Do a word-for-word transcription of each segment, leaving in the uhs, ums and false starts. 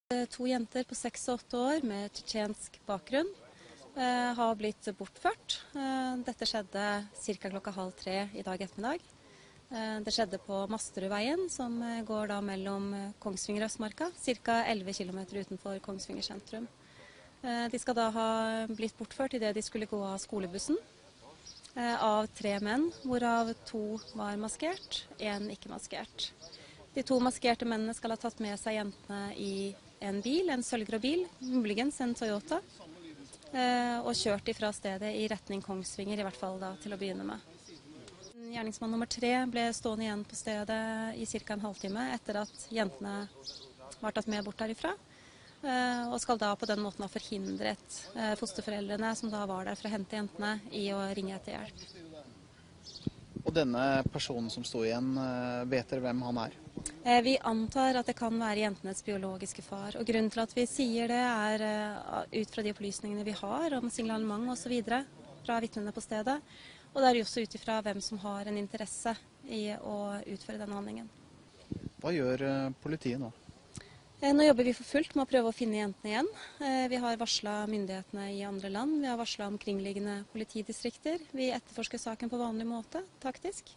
To jenter på seks og åtte år med tsjetsjensk bakgrunn eh, har blitt bortført. Eh, dette skjedde ca. klokka halv tre i dag ettermiddag. Eh, det skjedde på Masterudveien, som går da mellom Kongsvinger og Østmarka, ca. elleve kilometer utenfor Kongsvinger sentrum. Eh, de skal da ha blitt bortført i det de skulle gå av skolebussen, eh, av tre menn, hvorav to var maskert, én ikke maskert. De to maskerte mennene skal ha tatt med seg jentene i en bil, en sølvgrå bil, muligens en Toyota, eh, og kjørt ifra stedet i retning Kongsvinger, i hvert fall da, til å begynne med. Gjerningsmann nummer tre ble stående igjen på stedet i ca. en halvtime etter at jentene var tatt med bort derifra, eh, og skal da på den måten ha forhindret eh, fosterforeldrene som da var der for å hente jentene i å ringe etter hjelp. Og denne personen som sto igjen, vet dere hvem han er? Eh, vi antar at det kan være jentenes biologiske far, og grunnen til at vi sier det er eh, ut fra de opplysningene vi har om signalement og så videre fra vitnene på stedet, og det er også ut ifra hvem som har en interesse i å utføre denne handlingen. Hva gjør eh, politiet nå? Eh, nå jobber vi for fullt med å prøve å finne jentene igjen. Eh, vi har varslet myndighetene i andre land, vi har varslet omkringliggende politidistrikter. Vi etterforsker saken på vanlig måte, taktisk.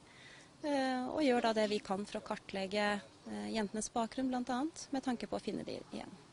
Og gjør da det vi kan for å kartlegge jentenes bakgrunn, blant annet, med tanke på å finne de igjen.